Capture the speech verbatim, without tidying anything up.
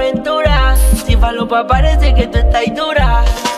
aventura. Si falopa parece que tú estás dura.